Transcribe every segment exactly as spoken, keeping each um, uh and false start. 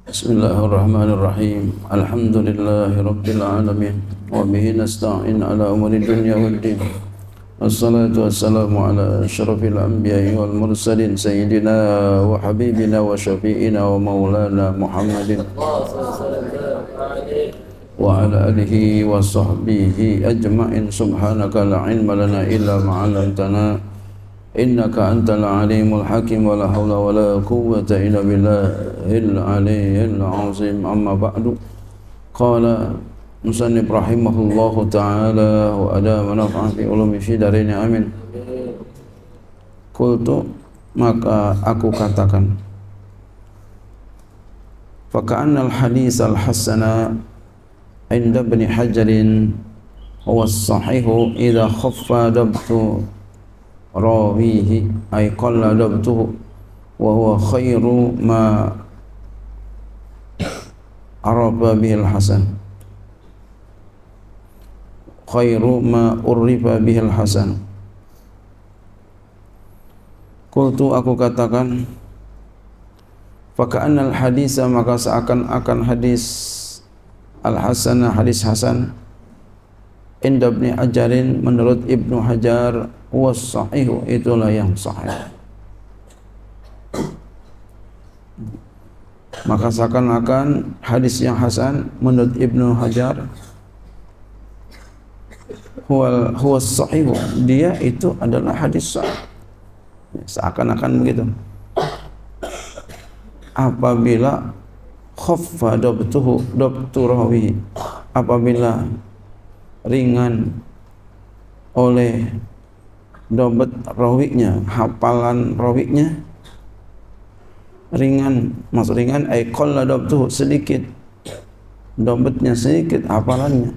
Bismillahirrahmanirrahim. Alhamdulillahi rabbil alamin wa bihi nasta'in ala umuri dunya waddin. Wassalatu wassalamu ala asyrafil anbiya'i wal mursalin sayyidina wa habibina wa syafi'ina wa maulana Muhammadin wa ala alihi wa sahbihi ajma'in. Subhanaka la ilma lana illa ma 'allamtana innaka antal alimul hakim wa la hawla wa la quwwata illa billahil aliyyil azim. Amma ba'du. Qala musannif rahimahullahu ta'ala wa adama naf'an fi ulumi fi darini amin. Qultu, maka aku katakan, fa ka'annal hadis al hasana inda Ibn Hajarin huwa as-sahihu idza khaffa dabtu rawihi ay qalla dabtuhu wa huwa khairu ma arafa bihil hasan khairu ma urifa bihil hasan. Qultu, aku katakan, faka'annal hadisa, maka seakan-akan hadis al-hasanah, hadis hasan, inda Ibn Hajarin, menurut Ibnu Hajar, was sahihu, itulah yang sahih. Maka seakan-akan hadis yang hasan menurut Ibnu Hajar huwa huwa sahihu, dia itu adalah hadis sahih. Seakan-akan begitu. Apabila khaffa dabtuhu dabtu rawi, apabila ringan oleh dobat rawinya, hafalan rawinya ringan, maksud ringan ay qalla dabtuhu, sedikit dobatnya, sedikit hafalannya.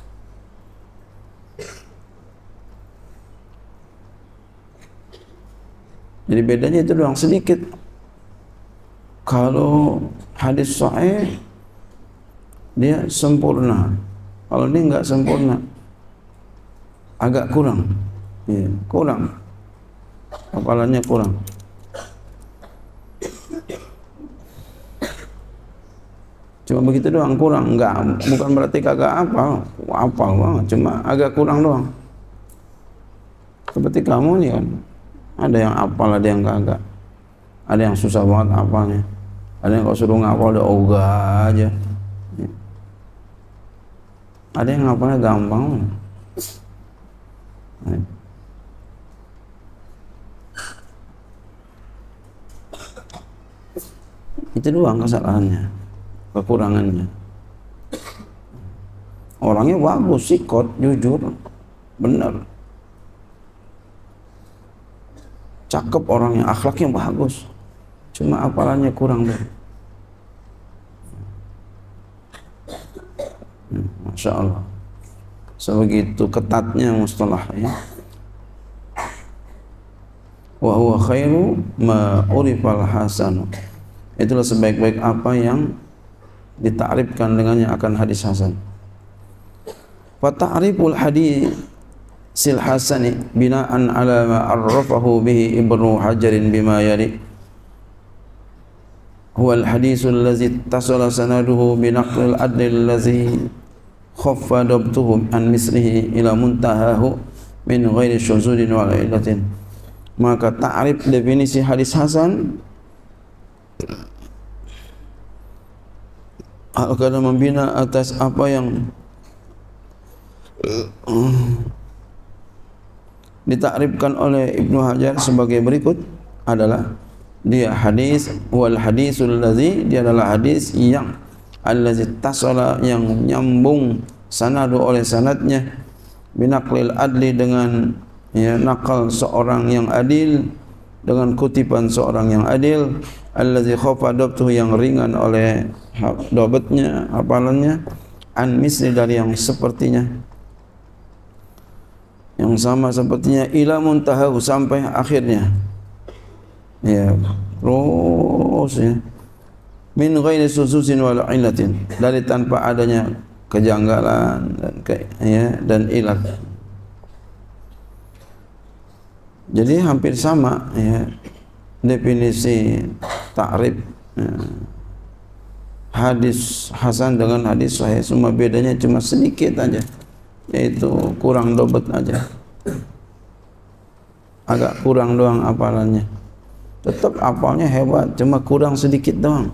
Jadi bedanya itu doang, sedikit. Kalau hadis sahih dia sempurna, kalau ini enggak sempurna, agak kurang, ya, kurang, hafalannya kurang. Cuma begitu doang, kurang, enggak, bukan berarti kagak hafal, hafal banget, cuma agak kurang doang. Seperti kamu nih kan, ada yang hafal, ada yang kagak, ada yang susah banget hafalnya, ada yang kalau suruh ngapal udah ogah aja, ada yang ngapalnya gampang. Itu doang kesalahannya, kekurangannya. Orangnya bagus, sikot, jujur, benar, cakep orangnya, akhlaknya bagus, cuma hafalannya kurang deh. Hmm, Masya Allah, sebegitu ketatnya mustalah ya. Wa huwa khairu ma urifal hasanu, itulah sebaik-baik apa yang ditakrifkan dengannya akan hadis hasan. Fa ta'riful hadis sil hasani bina'an ala ma arrafahu bihi Ibnu Hajarin bima yali huwa al-hadisul ladzi tasala sanaduhu bi naqlil adli allazi khaffa dabtuhu an mislihi ila muntahahu min ghairi syuzudin wa illatin. Maka ta'rif, definisi hadis hasan akan membina atas apa yang ditakrifkan oleh Ibnu Hajar sebagai berikut adalah, dia hadis wal hadisul ladzi, dia adalah hadis yang allazi tasala, yang nyambung sanadu oleh sanadnya, binaqlil adli, dengan ya nakal seorang yang adil, dengan kutipan seorang yang adil, allazi khafa dabtuhu, yang ringan oleh dobatnya, hafalannya, an misli, dari yang sepertinya, yang sama sepertinya, ila muntahahu, sampai akhirnya, ya terus ya, min ghairi suzuzin wal illatin, dari tanpa adanya kejanggalan dan ke, ya, dan ilat. Jadi hampir sama ya definisi ta'rif ya. hadis hasan dengan hadis sahih, semua bedanya cuma sedikit aja, yaitu kurang dobet aja, agak kurang doang hafalannya. Tetap hafalnya hebat, cuma kurang sedikit doang.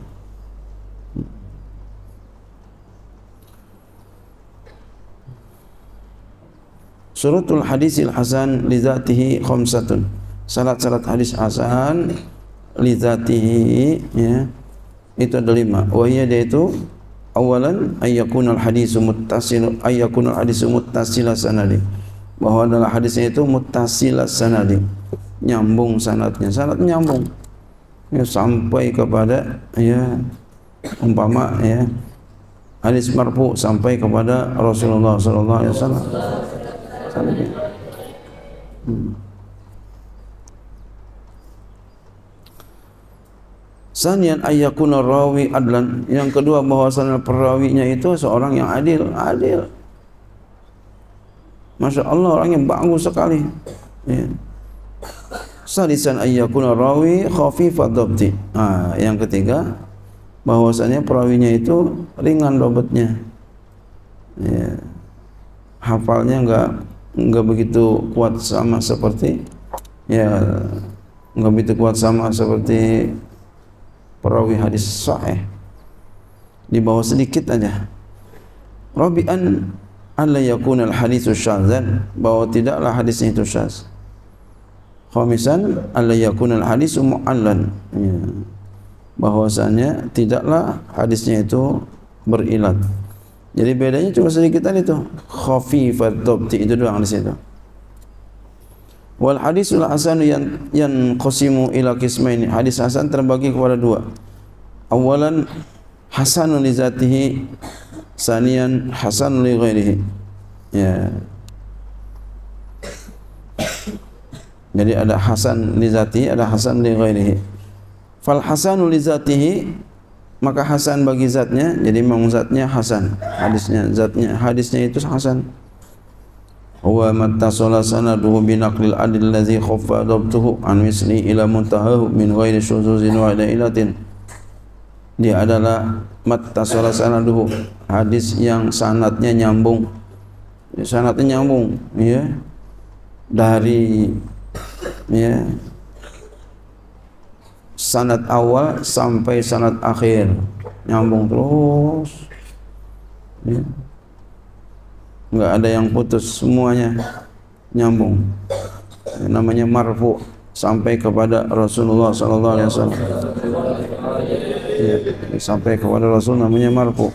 Syurutul hadisil hasan li dzatihi khamsatun. Syarat-syarat hadis hasan li dzatihi, ya, itu ada lima. Wa hiya, yaitu awalan ayyakunal hadisu muttasil, ayyakunal hadisu muttasila sanadi, bahwa adalah hadisnya itu muttasila sanadi, nyambung sanadnya, sanad nyambung, ya, sampai kepada, ya, umpama, ya, hadis marfu sampai kepada Rasulullah sallallahu alaihi wasallam. Hmm. Sanian ayyakuna rawi adlan, yang kedua bahwasanya perawinya itu seorang yang adil, adil. Masya Allah, orangnya bagus sekali. Ya. Salisan ayyakuna rawi khafifad dhabti. Ah, yang ketiga bahwasanya perawinya itu ringan dobetnya. Ya. Hafalnya enggak enggak begitu kuat sama seperti, ya, enggak begitu kuat sama seperti perawi hadis sahih, di bawah sedikit aja. Rabi'an alla yakuna al-haditsu syadzan, bahwa tidaklah hadisnya itu syadz. Khamisan alla yakuna al-haditsu mu'allan, ya, bahwasanya tidaklah hadisnya itu berilat. Jadi bedanya cuma sedikitan itu, khafifat dhabti, itu doang di situ. Wal hadisul hasan yang yang qasimu ila qismaini, hadis hasan terbagi kepada dua. Awalan hasanun li zatihi, saniyan hasanun li ghairihi. Ya. Jadi ada hasan li zatihi, ada hasan li ghairihi. Fal hasanu li zatihi, maka hasan bagi zatnya, jadi memang zatnya hasan, hadisnya zatnya hadisnya itu hasan. Huwa mattasala sanaduhu binaqlil adil ladzi khaffa dhabtuhu an misli ila muntahahu min ghairi syuzuzin wa ilatin. Dia adalah mattasala sanaduhu, hadis yang sanadnya nyambung, sanadnya nyambung, ya, dari, ya, sanad awal sampai sanad akhir, nyambung terus, ya. Enggak ada yang putus, semuanya nyambung. Namanya marfu, sampai kepada Rasulullah sallallahu alaihi wasallam. Ya, sampai kepada Rasul namanya marfu.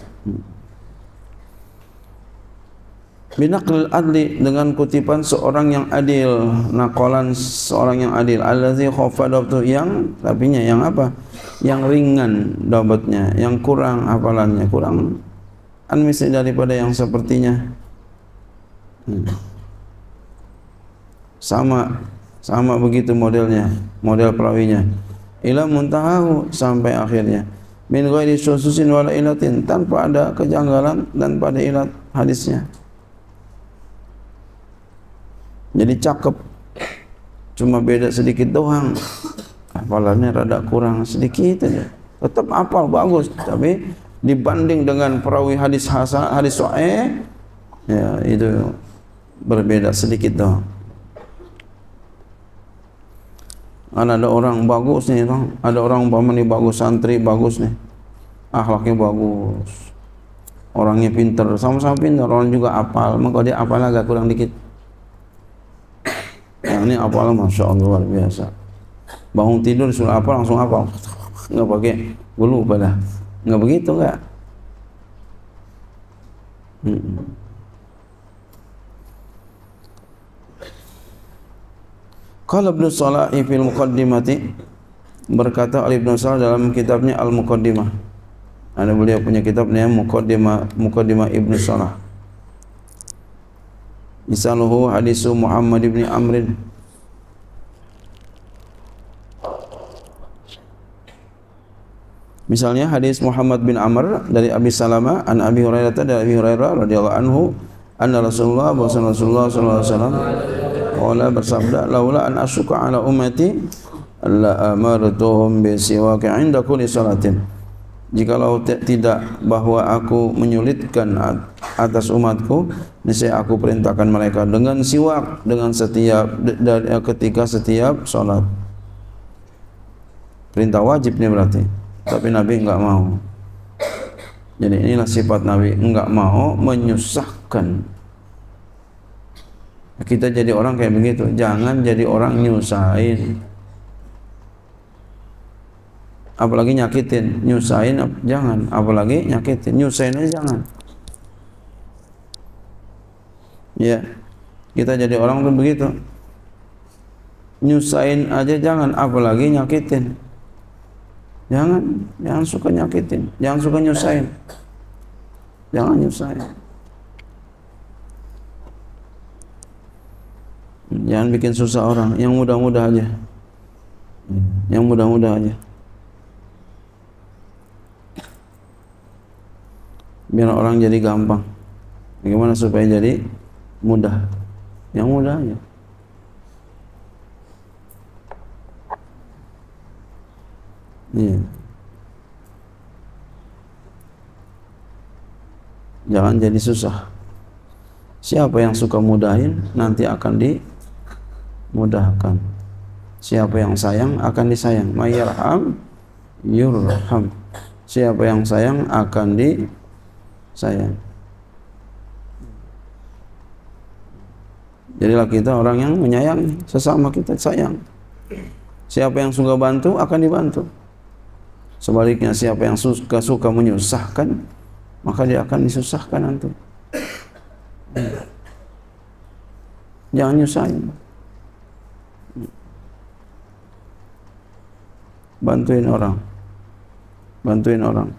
Binaqlil adli, dengan kutipan seorang yang adil, naqalan seorang yang adil, allazi khaffa dhabtu, yang tapinya yang apa? Yang ringan dabatnya, yang kurang hafalannya, kurang anmisi daripada yang sepertinya. Hmm. Sama sama begitu modelnya, model perawinya. Ila muntahahu, sampai akhirnya. Min ghairi syususin wala ilatin, tanpa ada kejanggalan dan pada ilat hadisnya. Jadi cakep, cuma beda sedikit doang, hafalannya rada kurang sedikit aja. Tetap hafal bagus, tapi dibanding dengan perawi hadis hasan, hadis sahih, ya, itu berbeda sedikit doang. Ada orang bagus nih, ada orang umpama nih bagus, santri bagus nih, akhlaknya bagus, orangnya pintar, sama-sama pintar, orang juga hafal, maka dia hafal agak kurang dikit. Yang ini hafal masya Allah luar biasa. Bangun tidur suruh hafal langsung hafal, nggak pakai bulu pada, nggak begitu nggak. Hmm. Qala Ibnu Salah fil Muqaddimati, berkata oleh Ibnu Salah dalam kitabnya Al-Muqaddimah. Ada beliau punya kitabnya Muqaddimah, Muqaddimah Ibnu Salah. Misaluhu hadisu Muhammad ibn Amrin, misalnya hadis Muhammad bin Amr dari Abi Salamah an Abi Hurairah, dari Abi Hurairah radhiyallahu anhu, anna Rasulullah Rasulullah sallallahu alaihi wasallam qala, bersabda, laula an asyqa ala ummati la amartuhum bi siwak 'inda kulli salatin, jikalau tidak bahwa aku menyulitkan atas umatku, niscaya aku perintahkan mereka dengan siwak dengan setiap ketika setiap sholat. Perintah wajib nih berarti, tapi Nabi enggak mau. Jadi inilah sifat Nabi, enggak mau menyusahkan. Kita jadi orang kayak begitu, jangan jadi orang nyusahin, apalagi nyakitin. Nyusahin jangan, apalagi nyakitin. Nyusahin aja jangan. Ya, kita jadi orang tuh begitu, nyusahin aja jangan, apalagi nyakitin. Jangan, jangan suka nyakitin, jangan suka nyusahin, jangan nyusahin. Jangan bikin susah orang, yang mudah-mudah aja, yang mudah-mudah aja. Biar orang jadi gampang. Bagaimana supaya jadi mudah? Yang mudah aja. Iya. Jangan jadi susah. Siapa yang suka mudahin nanti akan dimudahkan. Siapa yang sayang akan disayang. Mayyarham yurham. Siapa yang sayang akan disayang. Jadilah kita orang yang menyayangi sesama kita, sayang. Siapa yang suka bantu akan dibantu. Sebaliknya siapa yang suka suka menyusahkan, maka dia akan disusahkan nanti. Jangan nyusahin. Bantuin orang. Bantuin orang.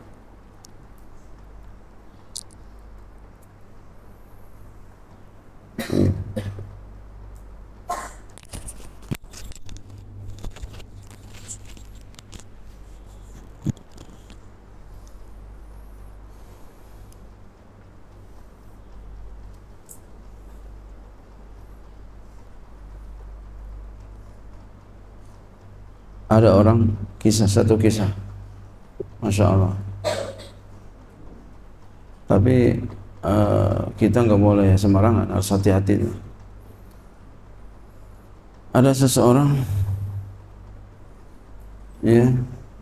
Ada orang, kisah satu kisah, Masya Allah. Tapi uh, kita nggak boleh sembarangan, harus hati-hati. Ada seseorang, ya,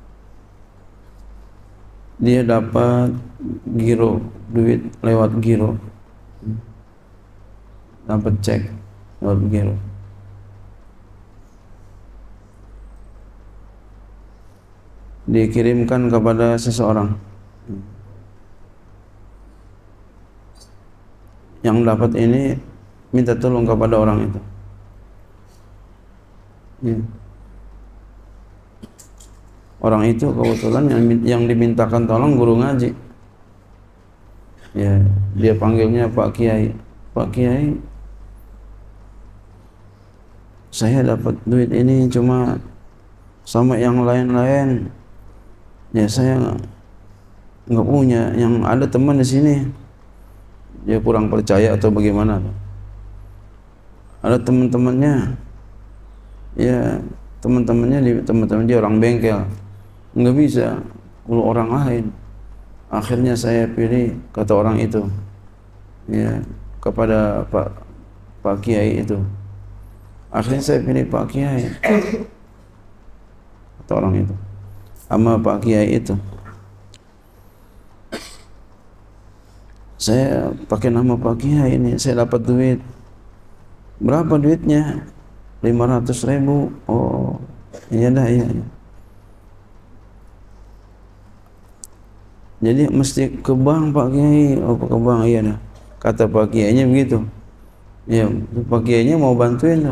dia dapat giro, duit lewat giro, dapat cek lewat giro. Dikirimkan kepada seseorang yang dapat ini, minta tolong kepada orang itu. Ya. Orang itu kebetulan yang, yang dimintakan tolong guru ngaji. Ya, dia panggilnya Pak Kiai. Pak Kiai, saya dapat duit ini cuma sama yang lain-lain. Ya saya nggak punya, yang ada teman di sini dia kurang percaya atau bagaimana, ada teman-temannya, ya teman-temannya di teman-teman dia orang bengkel, nggak bisa kalau orang lain. Akhirnya saya pilih, kata orang itu, ya kepada Pak Pak Kiai itu. Akhirnya saya pilih Pak Kiai, kata orang itu. Sama Pak Kiai itu, saya pakai nama Pak Kiai ini, saya dapat duit. Berapa duitnya? lima ratus ribu. Oh iya dah, iya, iya. Jadi mesti ke bank Pak Kiai. Oh ke bank, iya dah. Kata Pak Kiainya begitu. Ya Pak Kiainya mau bantuin tuh.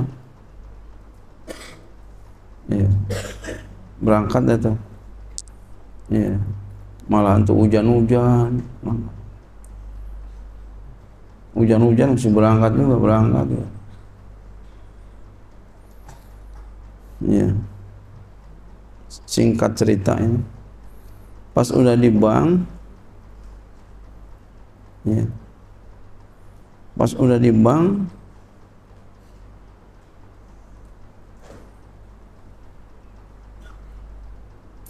Ya. Berangkat dah tuh. Ya, malah untuk hujan-hujan, hujan-hujan mesti berangkat juga, berangkat ya. Ya, singkat ceritanya, pas udah di bank, ya, pas udah di bank,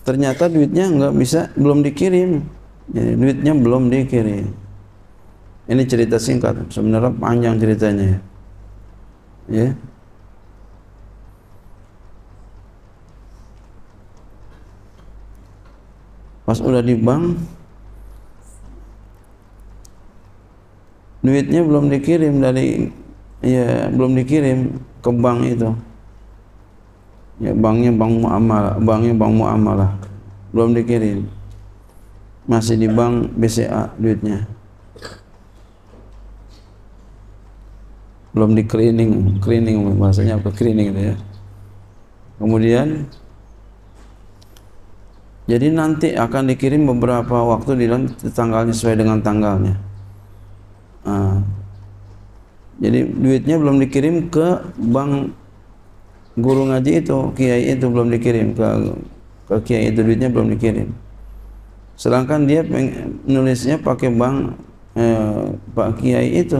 ternyata duitnya nggak bisa, belum dikirim. Jadi duitnya belum dikirim. Ini cerita singkat, sebenarnya panjang ceritanya ya. Ya. Pas udah di bank, duitnya belum dikirim dari, ya belum dikirim ke bank itu. Ya banknya bank muamalah, banknya bank muamalah, belum dikirim. Masih di bank B C A duitnya. Belum di cleaning, cleaning bahasanya apa, cleaning itu ya. Kemudian jadi nanti akan dikirim beberapa waktu di dalam tanggalnya, sesuai dengan tanggalnya. Nah, jadi duitnya belum dikirim ke bank guru ngaji itu, kiai itu belum dikirim ke ke kiai itu, duitnya belum dikirim. Sedangkan dia nulisnya pakai bank eh, Pak Kiai itu.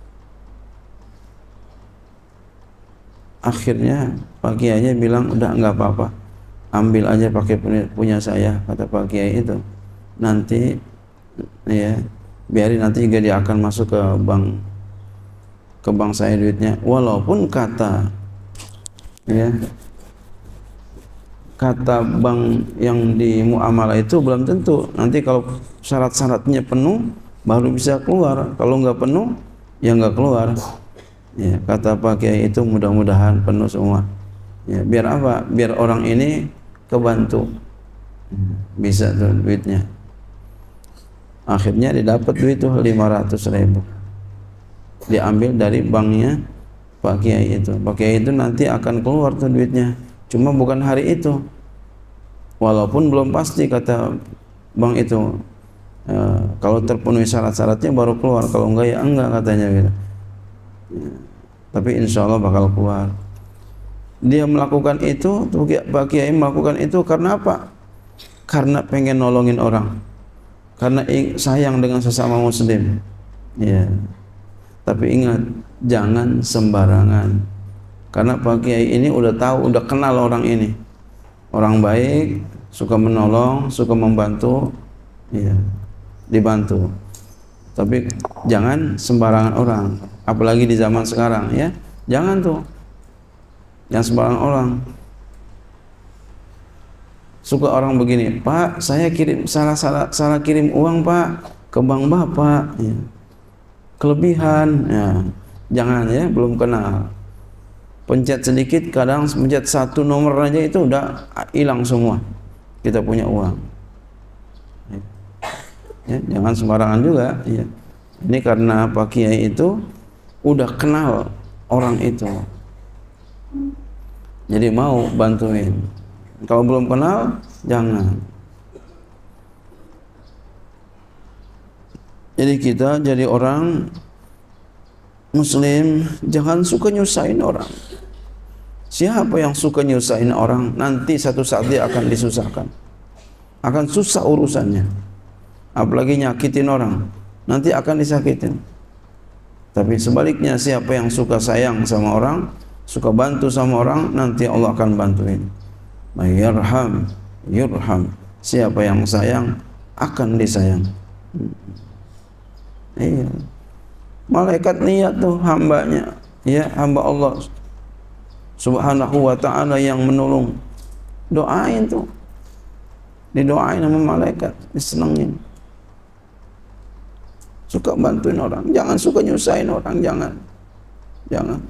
Akhirnya Pak Kiainya bilang udah nggak apa-apa, ambil aja pakai punya saya, kata Pak Kiai itu. Nanti ya biarin, nanti juga dia akan masuk ke bank ke bank saya duitnya. Walaupun kata ya kata bank yang di muamalah itu belum tentu, nanti kalau syarat-syaratnya penuh baru bisa keluar, kalau nggak penuh ya nggak keluar. Ya, kata Pak Kiai itu mudah-mudahan penuh semua. Ya, biar apa? Biar orang ini kebantu, bisa tuh duitnya. Akhirnya didapat duit tuh lima ratus ribu, diambil dari banknya Pak Kiai itu. Pak Kiai itu nanti akan keluar tuh duitnya, cuma bukan hari itu, walaupun belum pasti kata bank itu. E, kalau terpenuhi syarat-syaratnya baru keluar, kalau enggak ya enggak katanya gitu. Ya, tapi insya Allah bakal keluar. Dia melakukan itu, Pak Kiai melakukan itu karena apa? Karena pengen nolongin orang, karena sayang dengan sesama muslim. Ya. Tapi ingat, jangan sembarangan, karena Pak Kiai ini udah tahu, udah kenal orang ini, orang baik, suka menolong, suka membantu, ya, dibantu. Tapi jangan sembarangan orang, apalagi di zaman sekarang ya, jangan tuh, jangan sembarangan orang. Suka orang begini, Pak, saya kirim salah salah salah kirim uang Pak ke bank Bapak, ya. Kelebihan, ya. Jangan ya, belum kenal. Pencet sedikit, kadang pencet satu nomor aja itu udah hilang semua kita punya uang. Ya, jangan sembarangan juga. Ya. Ini karena Pak Kiai itu udah kenal orang itu, jadi mau bantuin. Kalau belum kenal, jangan. Jadi kita jadi orang muslim, jangan suka nyusahin orang. Siapa yang suka nyusahin orang, nanti satu saat dia akan disusahkan, akan susah urusannya. Apalagi nyakitin orang, nanti akan disakitin. Tapi sebaliknya, siapa yang suka sayang sama orang, suka bantu sama orang, nanti Allah akan bantuin. Mayyarham yurham, siapa yang sayang akan disayang. Iya. Malaikat niat tuh hambanya, ya, hamba Allah Subhanahu wa ta'ala yang menolong, doain tuh, didoain sama malaikat, disenengin. Suka bantuin orang, jangan suka nyusahin orang, jangan, jangan.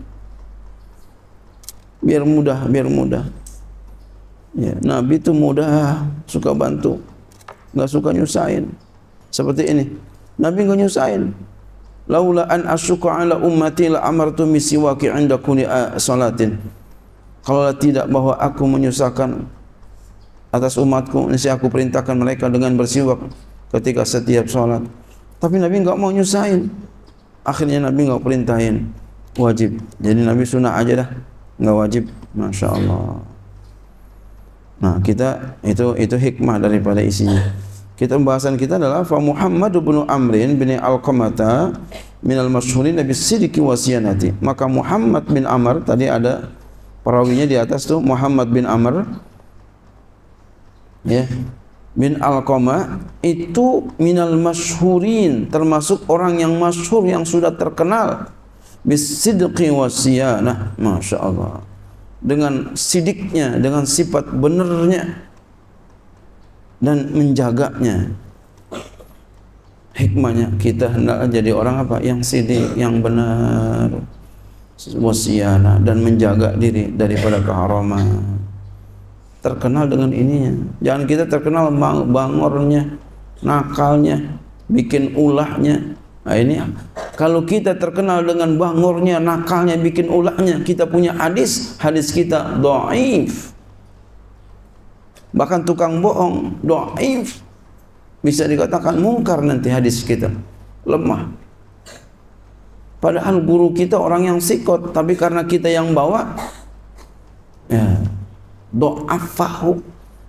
Biar mudah, biar mudah. Ya, Nabi itu mudah, suka bantu, nggak suka nyusahin. Seperti ini, Nabi nggak nyusahin. Laula an asyqa ala ummati la amartu misiwaki 'inda kulli salatin. Kalau tidak bahwa aku menyusahkan atas umatku, niscaya aku perintahkan mereka dengan bersiwak ketika setiap salat. Tapi Nabi enggak mau nyusahin. Akhirnya Nabi enggak perintahin, wajib. Jadi Nabi sunnah aja dah, enggak wajib. Masya Allah. Nah, kita itu itu hikmah daripada isinya. Kita pembahasan kita adalah fa Muhammad bin Amrin bin Alqamata minal masyhurin bis sidqi wa siyanati. Maka Muhammad bin Amr, tadi ada perawinya di atas tuh, Muhammad bin Amr ya bin Alqamah itu minal masyhurin, termasuk orang yang masyhur yang sudah terkenal bisidqi wasiyanah, masya Allah, dengan sidiknya, dengan sifat benarnya dan menjaganya. Hikmahnya kita hendak jadi orang apa? Yang sidik, yang benar, wasiyanah, dan menjaga diri daripada keharaman. Terkenal dengan ininya. Jangan kita terkenal bang bangornya, nakalnya, bikin ulahnya. Nah ini kalau kita terkenal dengan bangornya, nakalnya, bikin ulahnya, kita punya hadis, hadis kita dhaif. Bahkan tukang bohong, dhaif. Bisa dikatakan mungkar nanti hadis kita, lemah. Padahal guru kita orang yang sikot, tapi karena kita yang bawa, ya, do'afahu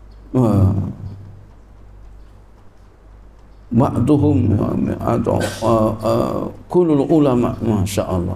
ba'duhum atau uh, uh, kulul ulama, masya Allah.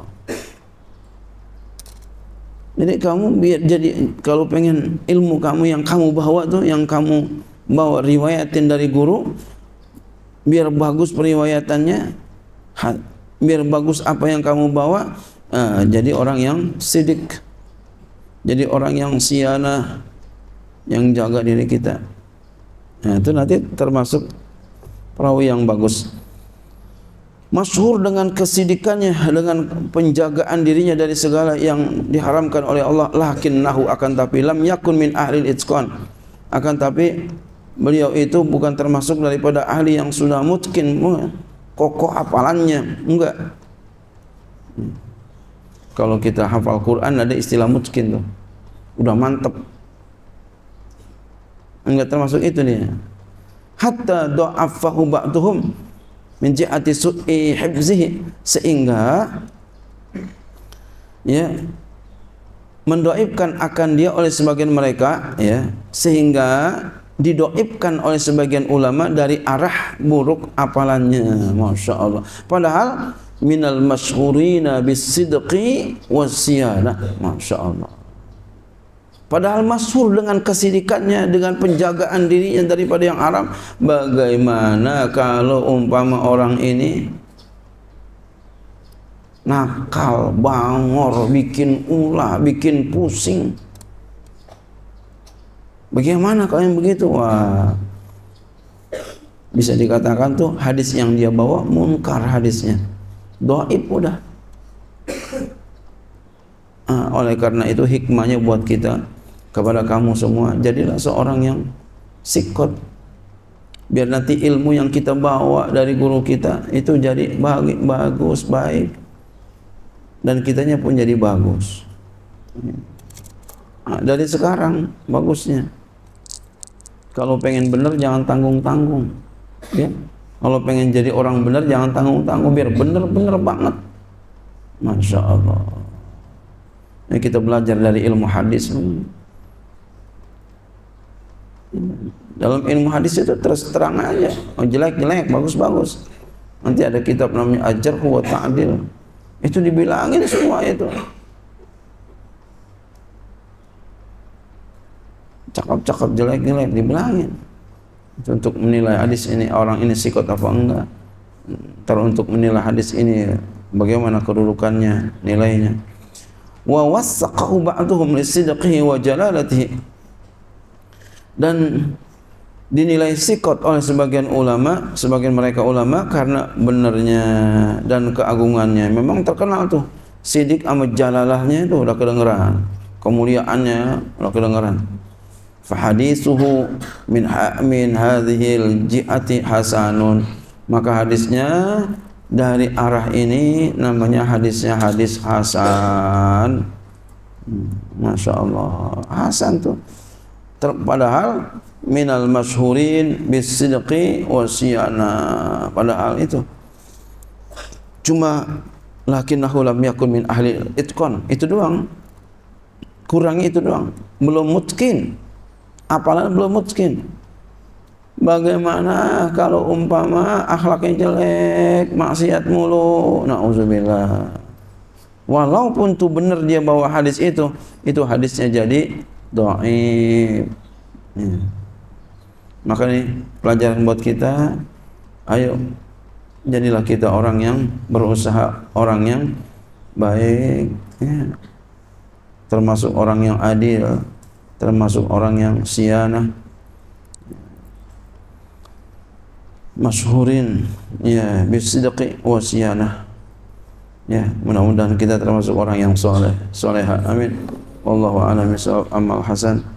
Jadi kamu biar jadi kalau pengen ilmu kamu yang kamu bawa tuh, yang kamu bawa riwayatin dari guru, biar bagus periwayatannya, biar bagus apa yang kamu bawa, uh, jadi orang yang sidik, jadi orang yang sianah, yang jaga diri kita. Nah, itu nanti termasuk perawi yang bagus. Masyhur dengan kesidikannya, dengan penjagaan dirinya dari segala yang diharamkan oleh Allah. Lakinnahu, akan tapi, lam yakun min ahlil itqan, akan tapi beliau itu bukan termasuk daripada ahli yang sudah mutkin, kokoh hafalannya, enggak. Kalau kita hafal Quran ada istilah mutkin tuh, udah mantep. Enggak termasuk itu dia. Hatta do'afahu ba'duhum min jihati su'i hifzihi, sehingga ya mendoibkan akan dia oleh sebagian mereka, ya, sehingga didoibkan oleh sebagian ulama dari arah buruk apalannya, masya Allah. Padahal minal masyhurina bisidqi wasiyana, masya Allah. Padahal masyhur dengan kesidikannya, dengan penjagaan dirinya daripada yang haram. Bagaimana kalau umpama orang ini nakal, bangor, bikin ulah, bikin pusing? Bagaimana kalau yang begitu? Wah, bisa dikatakan tuh hadis yang dia bawa munkar hadisnya, dhaif udah. Ah, oleh karena itu hikmahnya buat kita, kepada kamu semua, jadilah seorang yang sikot, biar nanti ilmu yang kita bawa dari guru kita itu jadi bagus, baik, dan kitanya pun jadi bagus. Nah, dari sekarang bagusnya, kalau pengen benar jangan tanggung-tanggung, ya. Kalau pengen jadi orang benar jangan tanggung-tanggung, biar benar-benar banget, masya Allah. Ini kita belajar dari ilmu hadis. Dalam ilmu hadis itu terus terang aja, oh, jelek-jelek, bagus-bagus. Nanti ada kitab namanya Al-Jarh wa Ta'dil, itu dibilangin semua itu. Cakap-cakap, jelek-jelek dibilangin. Itu untuk menilai hadis ini, orang ini sikot apa enggak. Terus untuk menilai hadis ini bagaimana kedudukannya, nilainya. Wa wassaqahu ba'duhum lisidqihi wa jalalatihi, dan dinilai sikot oleh sebagian ulama, sebagian mereka ulama karena benarnya dan keagungannya. Memang terkenal tuh sidik sama jalalahnya itu udah kedengeran, kemuliaannya udah kedengeran. Fahadithuhu min min hadhil jihati hasanun, maka hadisnya dari arah ini namanya hadisnya hadis hasan. Masya Allah, hasan tuh. Padahal minal masyhurin bisidqi wasiyana, padahal itu cuma lakinnahu lam yakun min ahli itqan, itu doang, kurang itu doang, belum mutkin, apalan belum mutkin. Bagaimana kalau umpama akhlaknya jelek, maksiat mulu, na'udzubillah, walaupun tuh benar dia bawa hadis itu, itu hadisnya jadi dhaif. Ya. Maka ini pelajaran buat kita, ayo jadilah kita orang yang berusaha, orang yang baik, ya. Termasuk orang yang adil, termasuk orang yang sianah, masyhurin ya bisidqi wa siyanah. Ya, mudah-mudahan kita termasuk orang yang soleh, soleha. Amin. Wallahu a'lam bishawab. Amal hasan.